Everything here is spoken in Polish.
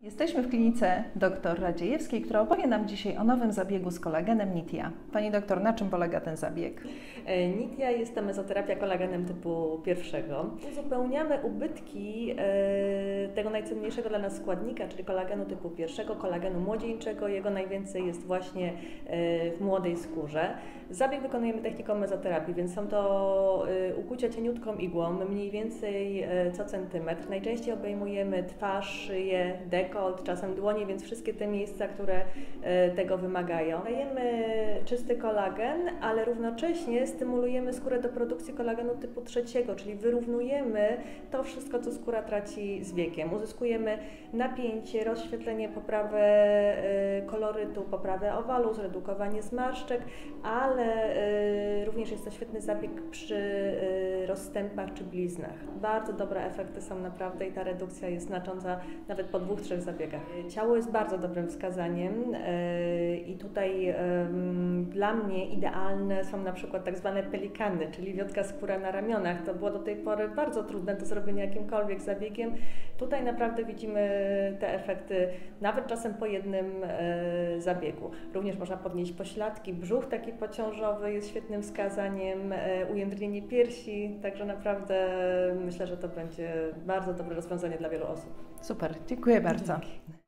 Jesteśmy w klinice dr Radziejewskiej, która opowie nam dzisiaj o nowym zabiegu z kolagenem Nitia. Pani doktor, na czym polega ten zabieg? Nitia jest to mezoterapia kolagenem typu pierwszego. Uzupełniamy ubytki tego najcenniejszego dla nas składnika, czyli kolagenu typu pierwszego, kolagenu młodzieńczego. Jego najwięcej jest właśnie w młodej skórze. Zabieg wykonujemy techniką mezoterapii, więc są to ukucia cieniutką igłą, mniej więcej co centymetr. Najczęściej obejmujemy twarz, szyję, dekolt, czasem dłonie, więc wszystkie te miejsca, które tego wymagają. Dajemy czysty kolagen, ale równocześnie stymulujemy skórę do produkcji kolagenu typu trzeciego, czyli wyrównujemy to wszystko, co skóra traci z wiekiem. Uzyskujemy napięcie, rozświetlenie, poprawę kolorytu, poprawę owalu, zredukowanie zmarszczek, ale również jest to świetny zabieg przy rozstępach czy bliznach. Bardzo dobre efekty są naprawdę i ta redukcja jest znacząca nawet po 2-3 zabiegach. Ciało jest bardzo dobrym wskazaniem i tutaj dla mnie idealne są na przykład tak zwane pelikany, czyli wiotka skóra na ramionach. To było do tej pory bardzo trudne do zrobienia jakimkolwiek zabiegiem. Tutaj naprawdę widzimy te efekty nawet czasem po jednym zabiegu. Również można podnieść pośladki, brzuch taki pociążowy jest świetnym wskazaniem, ujędrnienie piersi, także naprawdę myślę, że to będzie bardzo dobre rozwiązanie dla wielu osób. Super, dziękuję bardzo. Dzięki.